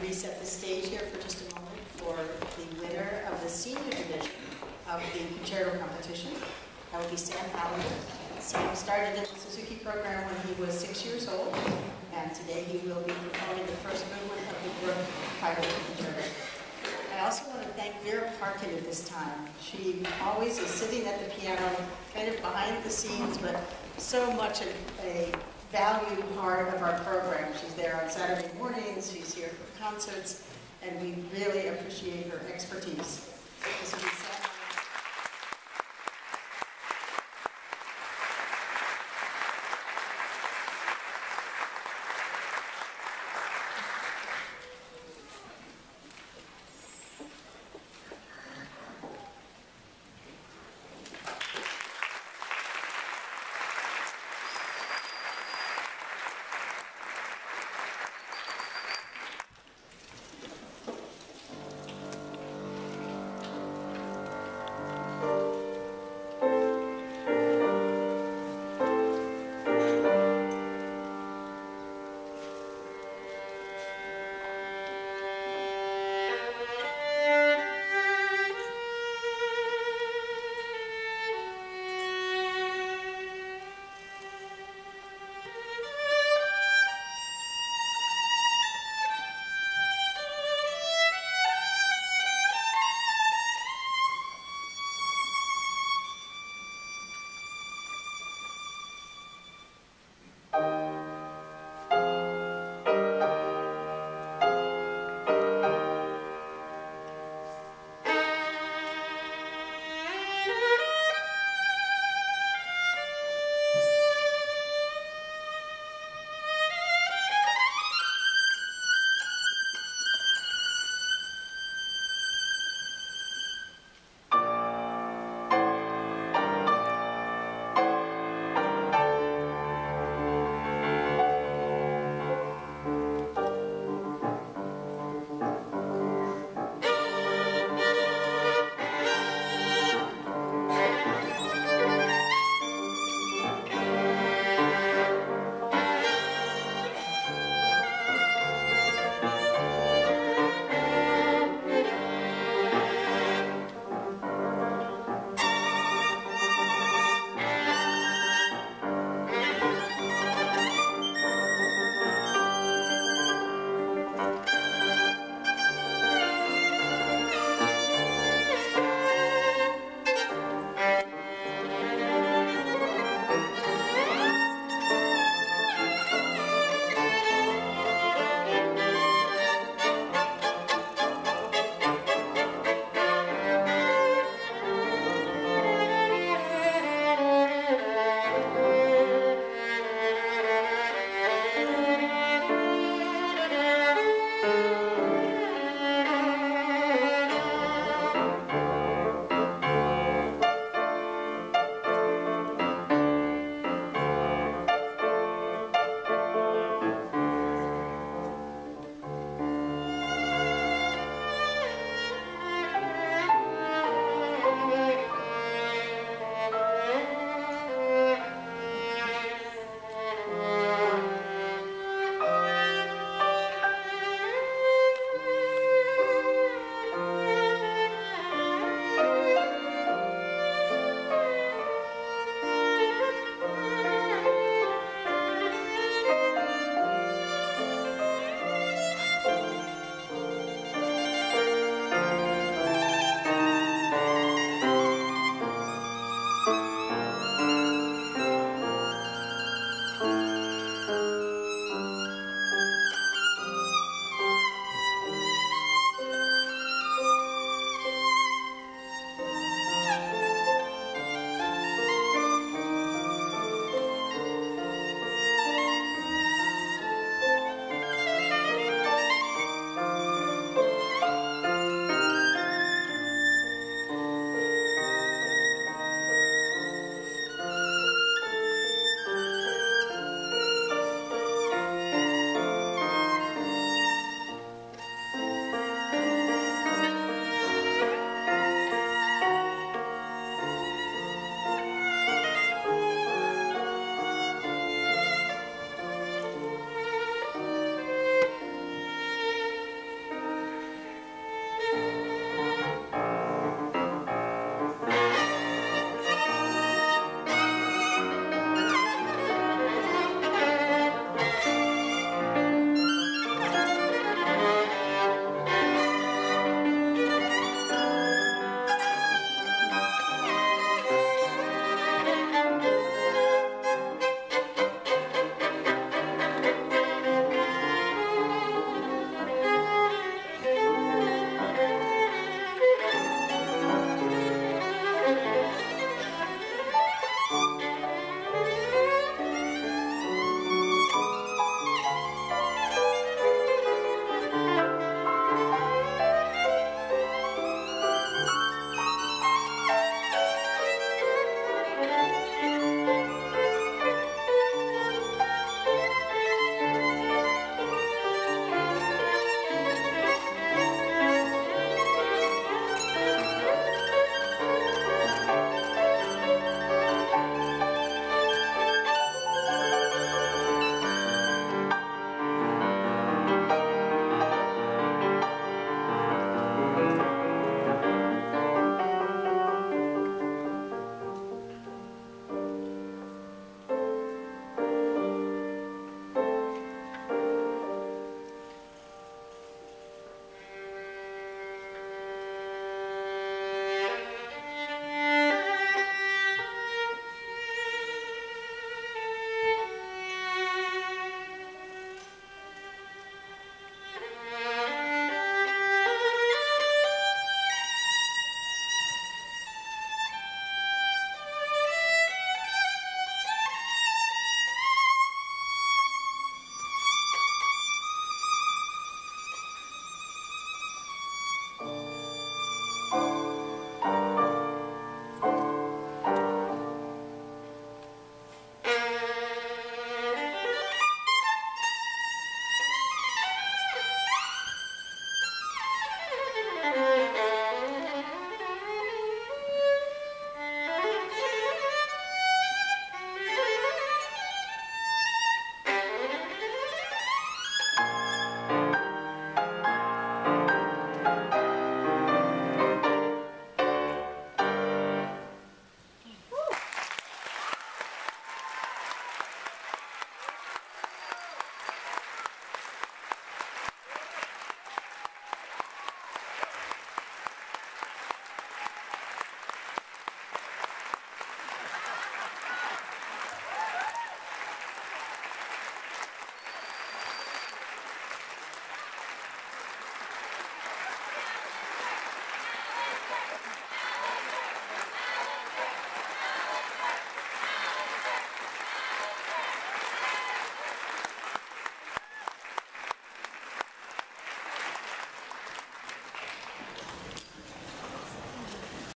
reset the stage here for just a moment for the winner of the senior division of the Concerto competition. That would be Sam Alender. Sam started in the Suzuki program when he was 6 years old, and today he will be performing the first movement of the Bruch Violin Concerto. I also want to thank Vera Parkin at this time. She always is sitting at the piano, kind of behind the scenes, but so much a valued part of our program. She's there on Saturday mornings, she's here for concerts, and we really appreciate her expertise. This will be